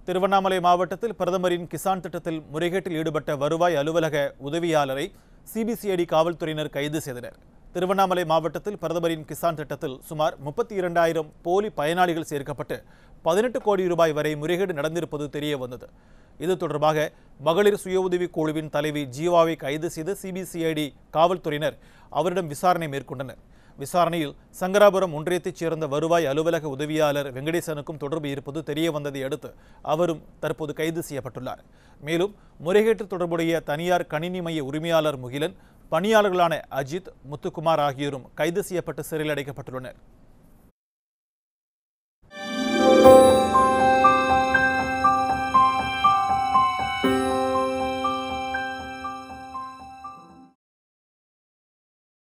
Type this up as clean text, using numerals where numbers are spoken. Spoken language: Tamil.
திருவண்ணாமலை மாவட்டத்தில் பிரதமரின் கிசான் திட்டத்தில் முறைகேட்டில் ஈடுபட்ட வருவாய் அலுவலக உதவியாளரை சிபிசிஐடி காவல்துறையினர் கைது செய்தனர். திருவண்ணாமலை மாவட்டத்தில் பிரதமரின் கிசான் திட்டத்தில் சுமார் 32,000 போலி பயனாளிகள் சேர்க்கப்பட்டு 18 கோடி ரூபாய் வரை முறைகேடு நடந்திருப்பது தெரிய வந்தது. இது தொடர்பாக மகளிர் சுய உதவி குழுவின் தலைவி ஜீவாவை கைது செய்த சிபிசிஐடி காவல்துறையினர் அவரிடம் விசாரணை மேற்கொண்டனர். விசாரணையில் சங்கராபுரம் ஒன்றியத்தைச் சேர்ந்த வருவாய் அலுவலக உதவியாளர் வெங்கடேசனுக்கும் தொடர்பு இருப்பது தெரிய வந்ததை அடுத்து அவரும் தற்போது கைது செய்யப்பட்டுள்ளார். மேலும் முறைகேட்டில் தொடர்புடைய தனியார் கணினி மைய உரிமையாளர் முகிலன், பணியாளர்களான அஜித், முத்துக்குமார் ஆகியோரும் கைது செய்யப்பட்டு சிறையில் அடைக்கப்பட்டுள்ளனர்.